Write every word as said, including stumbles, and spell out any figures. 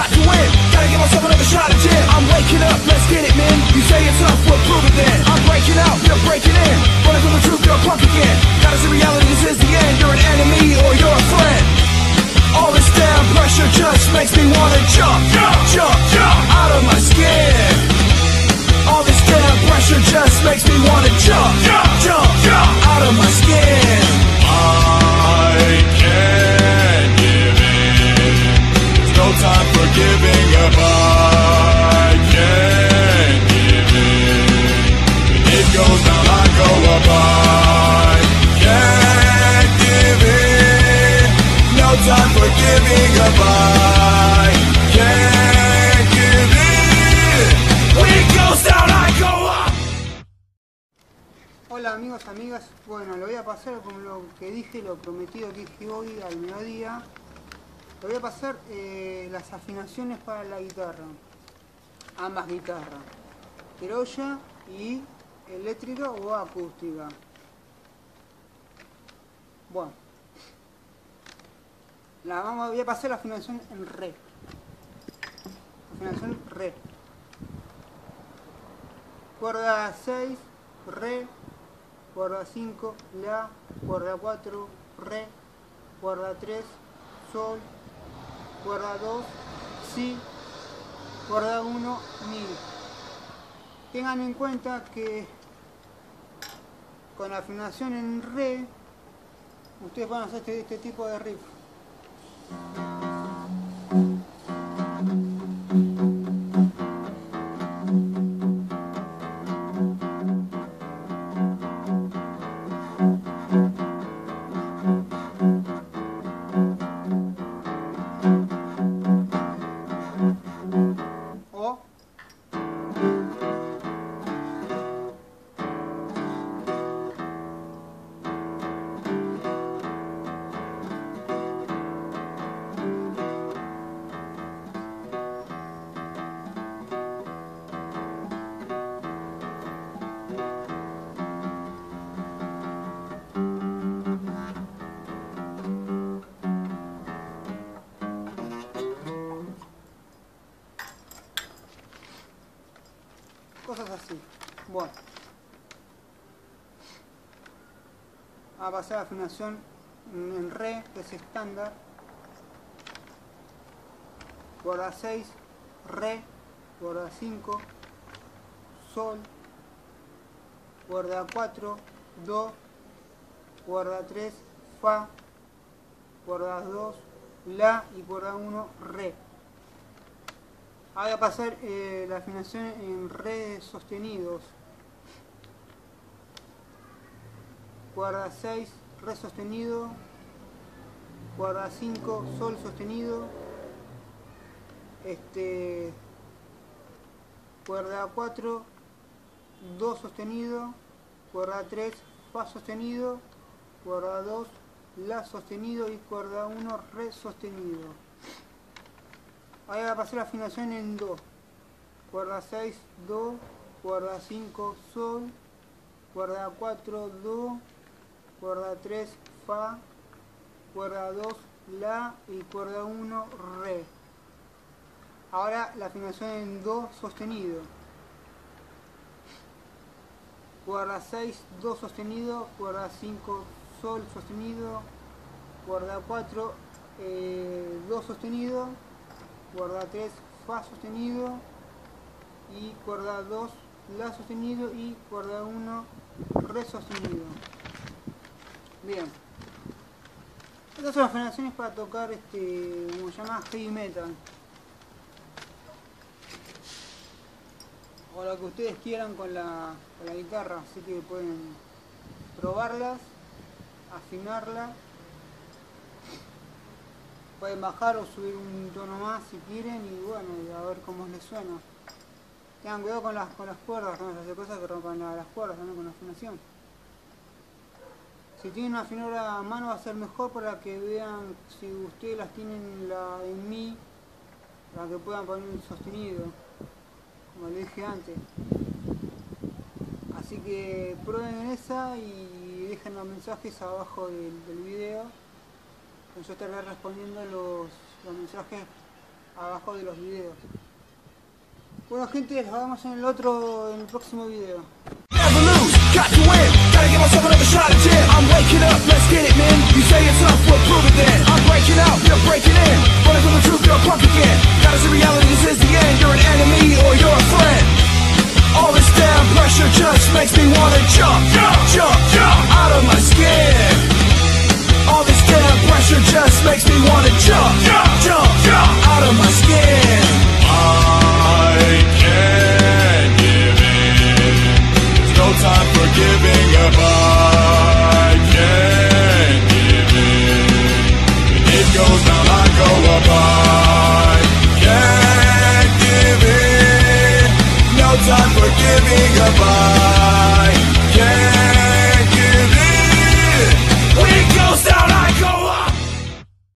got to win. Gotta give myself another shot at gin. I'm waking up, let's get it, man. You say it's tough, we'll prove it then. I'm breaking out, you're breaking in. Running from the truth, you're a punk again. Gotta see reality, this is the end. You're an enemy or you're a friend. All this damn pressure just makes me wanna jump, jump, jump, jump out of my skin. All this damn pressure just makes me wanna jump, jump, jump, jump out of my skin. I can't give in. There's no time for giving up. I can't give in. When it goes down, I go up. I can't give in. No time for giving up. I can't give in. When it goes down, I go up. Hola amigos, amigas, bueno, lo voy a pasar como lo que dije, lo prometido que dije hoy al mediodía. Lo voy a pasar eh, las afinaciones para la guitarra, ambas guitarras, criolla y eléctrica o acústica. Bueno, la vamos, voy a pasar la afinación en re, afinación re, cuerda seis, re, cuerda cinco, la, cuerda cuatro, re, cuerda tres, sol, cuerda dos, si, cuerda uno, mi. Tengan en cuenta que con la afinación en re, ustedes van a hacer este, este tipo de riff. Cosas así. Bueno, a pasar la afinación en re, que es estándar, cuerda seis, re, cuerda cinco, sol, cuerda cuatro, do, cuerda tres, fa, cuerda dos, la y cuerda uno, re. Ahora voy a pasar eh, la afinación en re sostenidos. Cuerda seis, re sostenido. Cuerda cinco, sol sostenido. Este, cuerda cuatro, do sostenido. Cuerda tres, fa sostenido. Cuerda dos, la sostenido. Y cuerda uno, re sostenido. Ahora voy a pasar la afinación en do. Cuerda seis, do. Cuerda cinco, sol. Cuerda cuatro, do. Cuerda tres, fa. Cuerda dos, la. Y cuerda uno, re. Ahora la afinación en do sostenido. Cuerda seis, do sostenido. Cuerda cinco, sol sostenido. Cuerda cuatro, eh, do sostenido. Cuerda tres, fa sostenido, y cuerda dos, la sostenido, y cuerda uno, re sostenido. Bien, estas son las afinaciones para tocar este, como se llama, heavy metal, o lo que ustedes quieran con la, con la guitarra, así que pueden probarlas, afinarla. Pueden bajar o subir un tono más si quieren y bueno, y a ver cómo les suena. Tengan cuidado con las, con las cuerdas, no se hace cosas que rompan la, las cuerdas, ¿no? Con la afinación. Si tienen una afinadora a mano va a ser mejor para que vean si ustedes las tienen la, en mi, para que puedan poner un sostenido, como les dije antes. Así que prueben esa y dejen los mensajes abajo del, del video. Yo estaré respondiendo los, los mensajes abajo de los videos. Bueno gente, nos vemos en el otro, en el próximo video. Never lose, got to win. Gotta give myself another shot at it. I'm waking up, let's get it, man. You say it's tough, we'll prove it then. I'm breaking out, you're breaking in. Running from the truth, you're a punk again. Gotta see reality, this is the end. You're an enemy or you're a friend. All this damn pressure just makes me wanna jump, jump, jump, jump out of my skin. All this damn pressure just makes me wanna jump, jump, jump, jump out of my skin. I can't give in. There's no time for giving up. I can't give in. The it goes down, I go up. I can't give in. No time for giving up. I